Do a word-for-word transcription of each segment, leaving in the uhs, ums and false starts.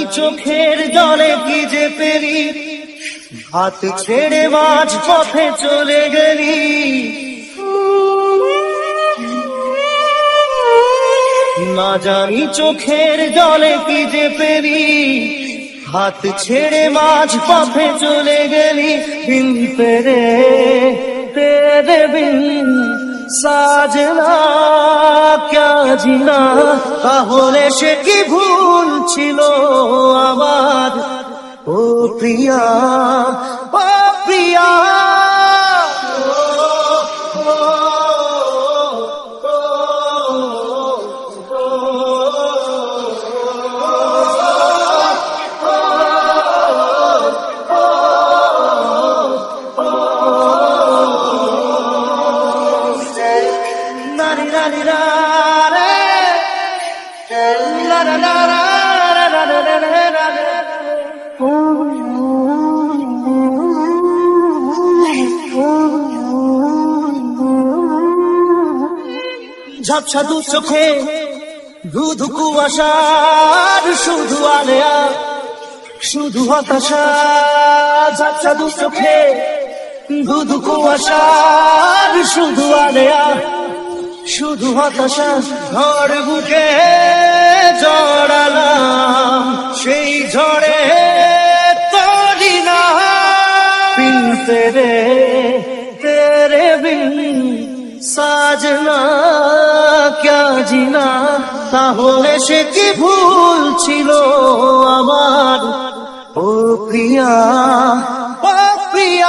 চোখের জলে কি যে পেরি, হাত ছেড়ে মাঝ পথে চলে গেলি। না জানি চোখের জলে কি যে পেরি, হাত ছেড়ে মাঝ পথে চলে গেলি। বিন তেরে তেরে বিন সাজনা ক্যা জিনা, তাহলে সে কি ভুল ছিল আমার। ও প্রিয়া ও প্রিয়া, ঝাপসা দু চোখে ধুধু কুয়াশার শুধু আলেয়া, শুধু হতাশা। ঝাপসা দু চোখে ধুধু কুয়াশার শুধু আলেয়া, শুধু হতাশা। ঘর বুকে জড়ালাম সেই ঝড়ে তরি না। বিন তেরে তেরে বিন সাজনা ক্যা জিনা, তাহলে সে কি ভুল ছিল আমার। ও প্রিয়া ও প্রিয়া,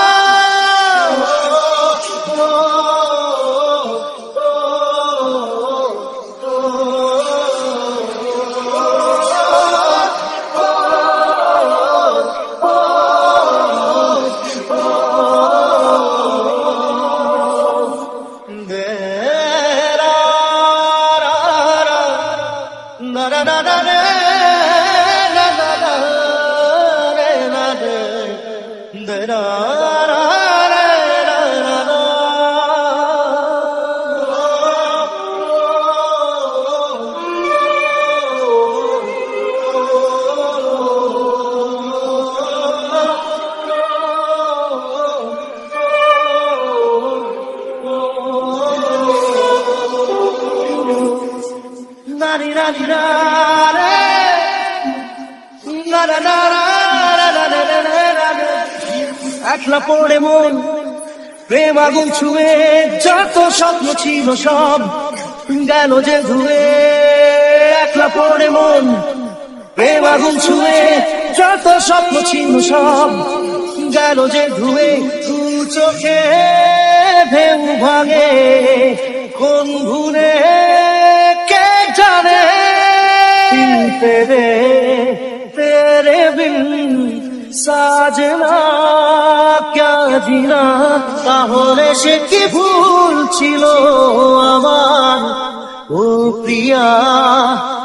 একলা পড়ে মন প্রেম আগুন ছুঁয়ে, যত স্বপ্ন ছিল সব গেল যে ধুয়ে। একলা পড়ে মন প্রেম আগুন ছুঁয়ে, যত স্বপ্ন ছিল সব গেল যে ধুয়ে। দু চোখে ঢেউ ভাঙে কোন ভুলে কে জানে। বিন তেরে তেরে বিন সাজনা ক্যা জিনা, তাহলে সে কি ভুল ছিল আমার। ও প্রিয়া